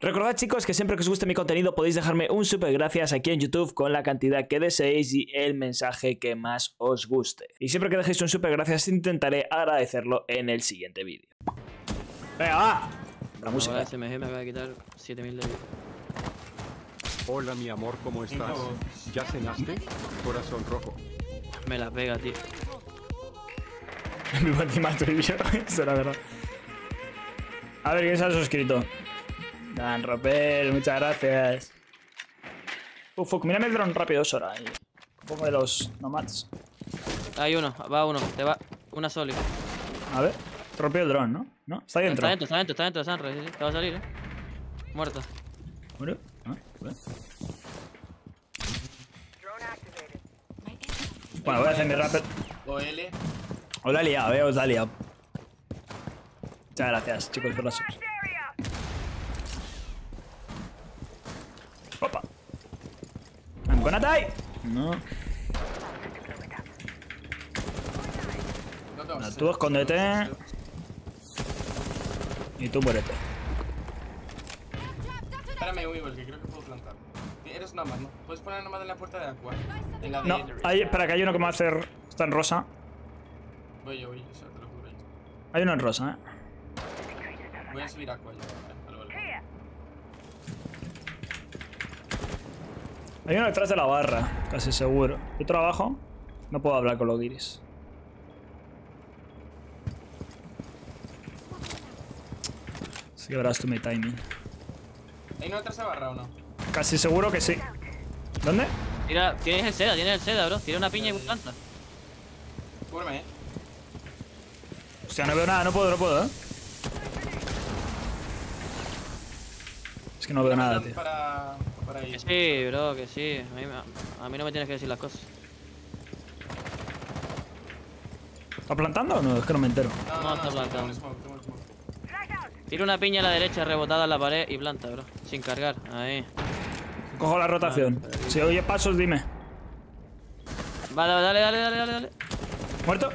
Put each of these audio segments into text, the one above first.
Recordad, chicos, que siempre que os guste mi contenido podéis dejarme un super gracias aquí en YouTube con la cantidad que deseéis y el mensaje que más os guste. Y siempre que dejéis un super gracias intentaré agradecerlo en el siguiente vídeo. ¡Venga, va! La música. Ahora SMG me acaba de quitar 7000 de vida. Hola, mi amor, ¿cómo estás? ¿Ya cenaste? Corazón rojo. Me la pega, tío. Vivo encima tuyo. Eso era verdad. A ver, ¿quién se ha suscrito? Dan Ropel, muchas gracias. Fuck, mírame el dron rápido, Sora. Ahí. Un poco de los nomads. Hay uno, va uno, te va una sólida. A ver, rompió el dron, ¿no? ¿No? Está ahí dentro. Está dentro de Sunrise, sí, te va a salir, Muerto. Bueno, bueno, voy a hacer mi rappel. OL. Os la he liado, os la he liado. Muchas gracias, chicos, por las subs. Opa. I'm gonna die. No. No, tú escóndete. Y tú muérete. Espérame, Weevil, que creo que puedo plantar. Eres nomad, ¿no? Puedes poner nomad en la puerta de Aqua. En la de... No, espera, que hay uno que me va a hacer. Está en rosa. Voy yo, eso te lo juro. Hay uno en rosa, Voy a subir Aqua yo. Vale. Hay uno detrás de la barra, casi seguro. Yo trabajo. No puedo hablar con los guiris. Así que verás tú mi timing. ¿Hay uno detrás de la barra o no? Casi seguro que sí. ¿Dónde? Tira, tienes el seda, bro. Tira una piña y planta. Cúbreme, Hostia, no veo nada, no puedo, Es que no veo nada, tío. Para Que ir. sí, bro, que sí. A mí no me tienes que decir las cosas. ¿Está plantando o no? Es que no me entero. No, está plantando. Tengo el smoke. Tira una piña a la derecha rebotada en la pared y planta, bro. Sin cargar. Ahí. Cojo la rotación. Si oye pasos, dime. Vale, dale. ¿Muerto?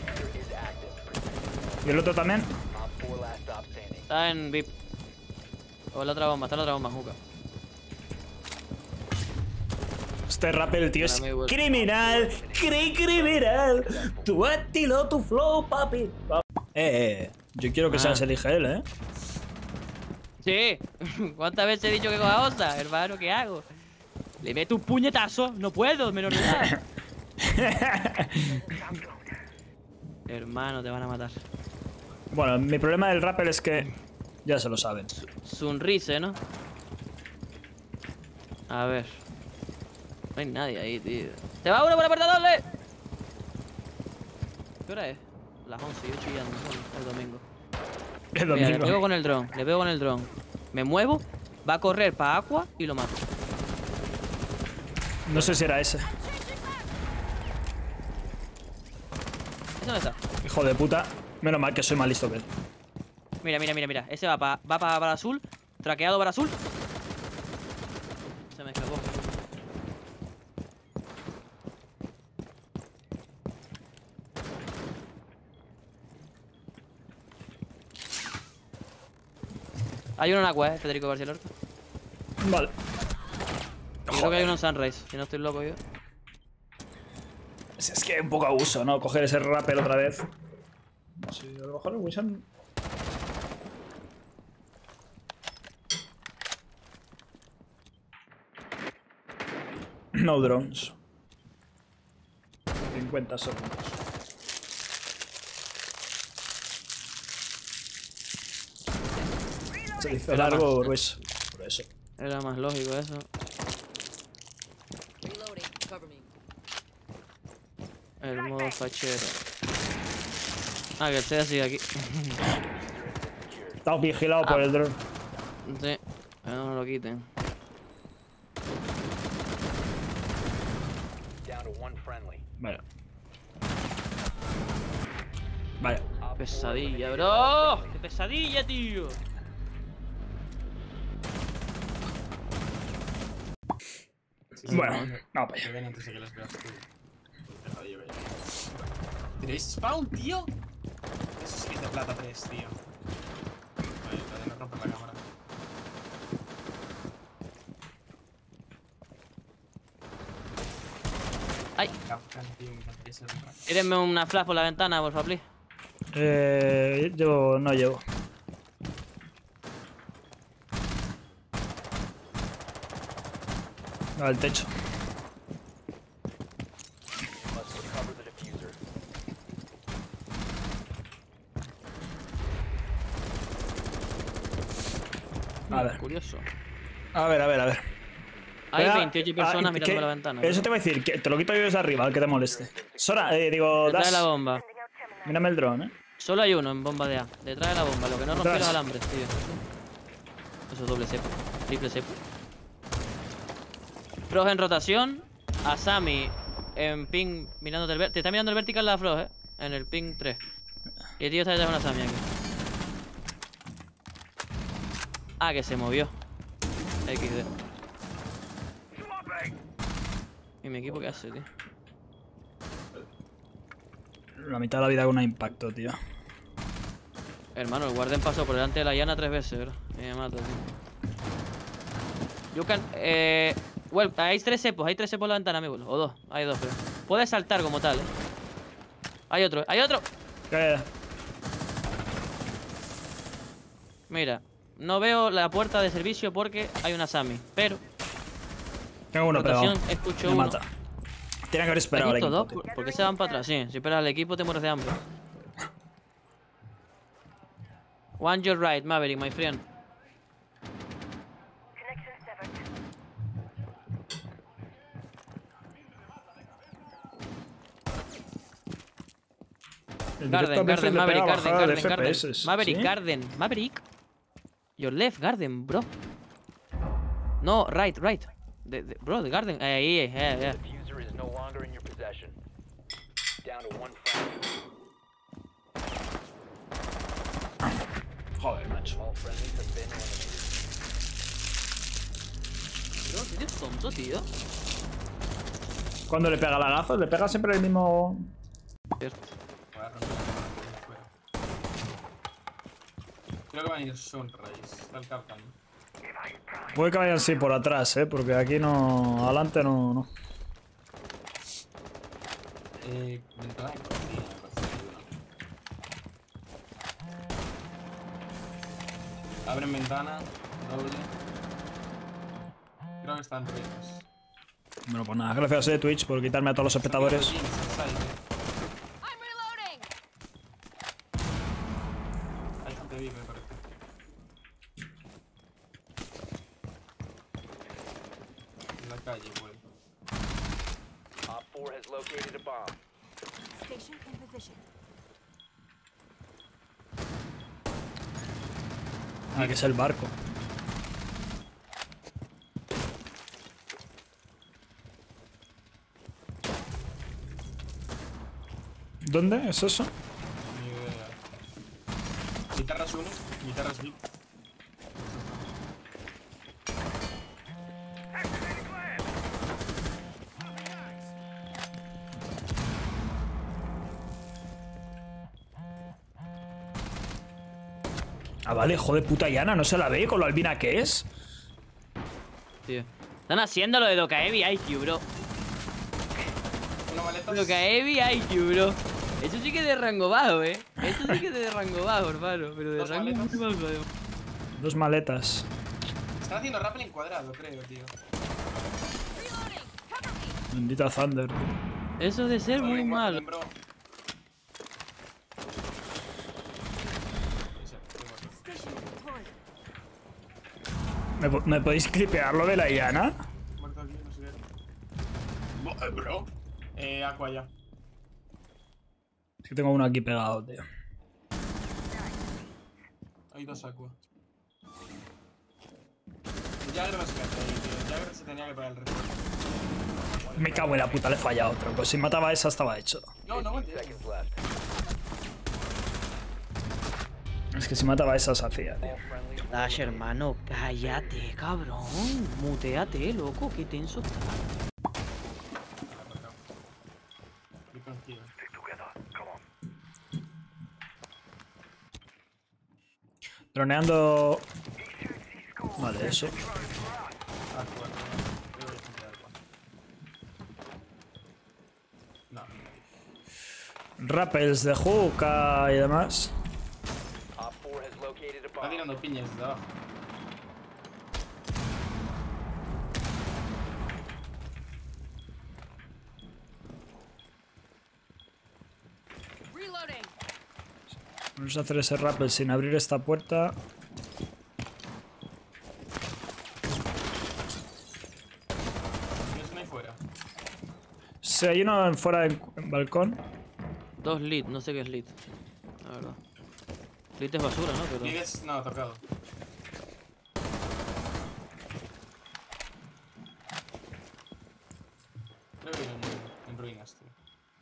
¿Y el otro también? Está en VIP. O la otra bomba, Juca. Este rappel, tío, es Para mí, bueno. criminal. Criminal. Tu estilo, tu flow, papi. Yo quiero que seas el IGL, Sí. ¿Cuántas veces he dicho que coja osa, hermano? ¿Qué hago? Le meto un puñetazo. No puedo, menor de edad. Hermano, te van a matar. Bueno, mi problema del rappel es que ya se lo saben. Sunrise, ¿no? A ver. No hay nadie ahí, tío. ¡Se va uno por la puerta doble! ¿Qué hora es? Las 11, yo chillando. El domingo. El Mira, le domingo. pego con el dron. Me muevo, va a correr para Aqua y lo mato. No sé si era ese. ¿Ese dónde está? Hijo de puta. Menos mal que soy más listo que él. Mira. Ese va para azul. Traqueado para azul. Se me escapó. Hay uno en Aqua, Federico García Lorca. Vale. Y creo que hay uno en Sunrise, si no estoy loco yo. Es que es un poco abuso, ¿no? Coger ese rappel otra vez. No sé, a lo mejor el Wilson... No drones. 50 segundos. Se hizo largo por eso. Por eso. Era más lógico eso. El modo fachero. Ah, que el sea sigue aquí. Estamos vigilados por el drone. Sí, no nos lo quiten. Vale. Vale. Pesadilla, bro. ¡Qué pesadilla, tío! Bueno, no, pues. Que ven antes de que las veas tú. ¿Tenéis spawn, tío? Eso sí que es de plata 3, tío. Vale, no romper la cámara. Ay, Capcan, tío, me encantaría ser un crack. tírenme una flash por la ventana, por favor, please. Yo no llevo. Al techo. A ver. Curioso. A ver. Hay Espera, 28 personas ¿qué? mirando por la ventana. Eso te voy a decir, que te lo quito yo desde arriba, al que te moleste. Sora, digo, Detrás de la Das, bomba. mírame el dron, Solo hay uno en bomba de A. Detrás de la bomba. Lo que no rompió Detrás. los alambres, tío. Eso es doble cepo. Triple cepo. Frost en rotación. Asami en ping mirándote el vertical. Te está mirando el vertical la Frost, en el ping 3. Y el tío está detrás de una Asami aquí. Ah, que se movió. XD. ¿Y mi equipo qué hace, tío? La mitad de la vida con un impacto, tío. Hermano, el guardián pasó por delante de la llana 3 veces, bro. Y me mata, tío. You can, well, hay 3 cepos en la ventana, amigo. O 2, hay 2, pero. Puedes saltar como tal, Hay otro, ¡hay otro! ¿Qué? Mira, no veo la puerta de servicio porque hay una Sami, pero. Tengo uno pegado. Rotación, escucho Me uno. mata. Tiene que haber esperado al ¿Hay justo equipo, 2? tío. ¿Por qué se van para atrás? Sí, si esperas al equipo te mueres de hambre. One your right, Maverick, my friend. El Garden, directo a veces Garden, le Maverick, pega Garden, bajada de Garden, Garden. FPS, Maverick, ¿sí? Garden, Maverick. Your left, Garden, bro. No, right. Bro, the Garden. Ahí, yeah. Diffuser is no longer in your possession. Down to one friendly. Joder, macho. All friendlies have been eliminated. Bro, ¿qué es tonto, tío? Cuando le pega lagazos, le pega siempre el mismo. Cierto. Voy a romper la mano de fuera. Creo que van a ir Sunrise. Está el Capcan. Puede que vayan así por atrás, porque aquí no. Adelante no. Ventana de cocina, me parece que hay una. Abren ventana, doble. Creo que están ruidos. Bueno, pues nada, gracias Twitch por quitarme a todos los espectadores. Hay gente viva, me parece. En la calle, güey. Op 4 has located a bomb. Station in position. Ah, que es el barco. ¿Dónde es eso? Ni idea. Guitarras 1, guitarras VIP. Ah, vale, joder, puta Yana, no se la ve con lo albina que es. Tío. Están haciendo lo de Dokaevi IQ, bro. Una maleta. Dokaevi IQ, bro. Eso sí que es de rango bajo, Eso sí que es de rango bajo, hermano. Pero de Dos rango maletas. muy bajo, Dos maletas. Están haciendo rappel en cuadrado, creo, tío. Bendita Thunder. Eso de ser muy malo. Bro. Station deployed. ¿Me podéis clipear lo de la Yana? Muerto aquí, no sé qué. Bro. Aqua ya. Es que tengo uno aquí pegado, tío. Hay 2 Aqua. Jagger no se mete ahí, tío. Jagger se tenía que pegar el resto. Me cago en la puta, le he fallado otro. Pues si mataba a esa estaba hecho. No, no, mentira. Seconds left. Es que si mataba a esa se hacía, tío. All friendlies. Dash, hermano, cállate, cabrón. Muteate, loco, qué tenso está. Voy contigo. Droneando. Vale, eso. Aqua, creo que hay gente de Aqua. Rappels de hookah y demás. Op 4 has located a Está bomb. tirando piñas desde abajo. Reloading. Vamos a hacer ese rappel sin abrir esta puerta. No hay fuera. Sí, hay uno fuera del balcón. 2 lead, no sé qué es lead. La verdad. Lead es basura, ¿no? Pero... Líderes, no, tocado. Creo que en ruinas, tío.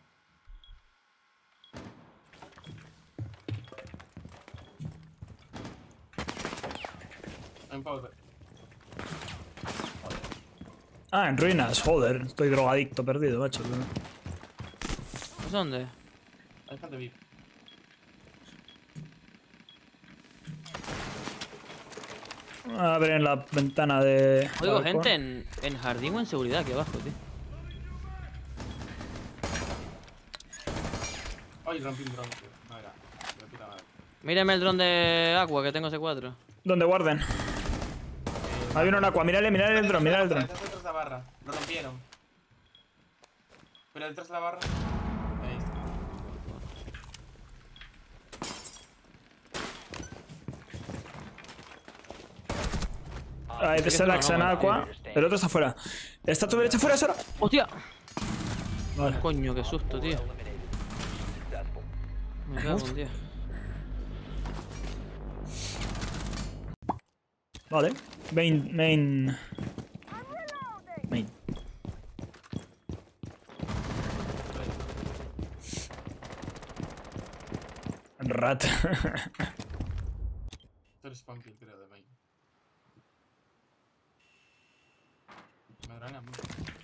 En power. Ah, en ruinas, joder. Estoy drogadicto perdido, macho. ¿Es dónde? Hay gente VIP. A ver en la ventana de. Oigo balcón. gente en jardín o en seguridad aquí abajo, tío. Ay, rompí un dron, tío. No era. De puta madre. Mírame el dron de agua que tengo C4. ¿Dónde guarden? Hay uno en agua, mírale el dron, mírale el dron. Detrás de la barra. Lo rompieron. Pero detrás de la barra. Ahí está. Ahí te sale la en agua. El otro está fuera. ¿Está a tu derecha fuera, Sora? ¡Hostia! Vale. Coño, qué susto, tío. Successful. Me cago en 10. Vale. Main. Rat. Tú eres Pumpkin, creo, de main. Me drena mucho.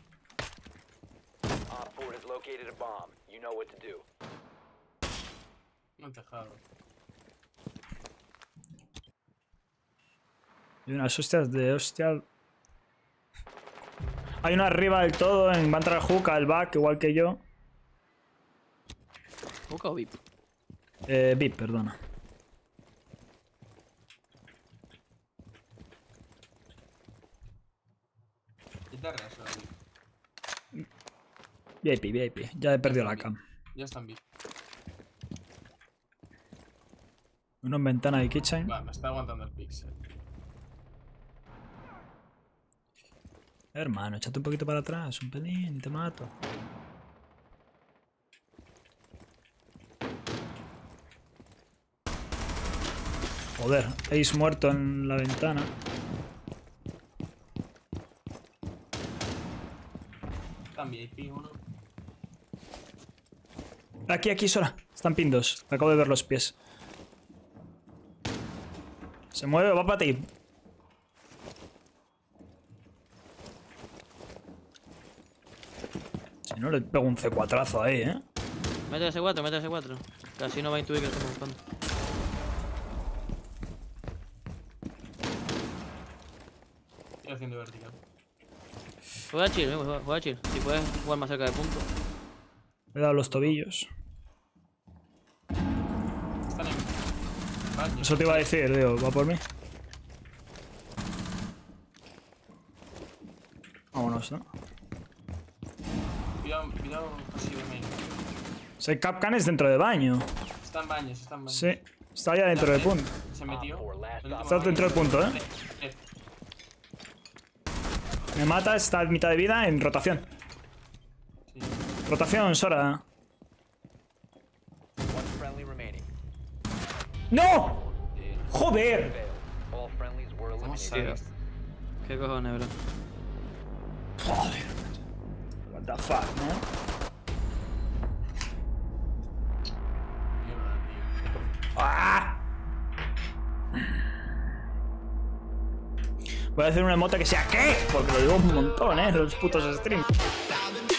Op 4 has located a bomb. You know what to do. No han tejado. Y unas hostias de hostia. Hay uno arriba del todo. Va a entrar el hookah, el back, igual que yo. ¿Boca o VIP? VIP, perdona. Guitarra, eso, VIP. VIP. Ya he perdido la cam. Ya están VIP. Uno en ventana de kitchen. Va, me está aguantando el pixel. Hermano, échate un poquito para atrás, un pelín, y te mato. Joder, Ace muerto en la ventana. Están VIP uno. Aquí, Sora. Están pindos. Acabo de ver los pies. Se mueve, va para ti. Si no, le pego un C4azo ahí, ¿eh? Mete ese 4, mete ese 4. Casi no va a intuir que lo estamos buscando. Estoy haciendo vertical. Juega chill, juega chill. Si puedes jugar más cerca de punto. Le he dado los tobillos. Están en baño. Eso te iba a decir, digo, va por mí. Vámonos, ¿no? Cuidado casi de main. Ese Capcan es dentro de baño. Está en baños, está en baños. Sí, está allá dentro del punto. Se metió. Está dentro del punto, ¿eh? Me mata, está a mitad de vida en rotación. Sí. Rotación, Sora. One friendly remaining. ¡No! ¡Joder! All friendlies were ¿Cómo eliminated. sabes? ¿Qué cojones, bro? Joder. What the fuck, ¿no? Mierda, tío. ¡Ah! Voy a hacer una emote que sea ¿qué? Porque lo digo un montón, los putos streams.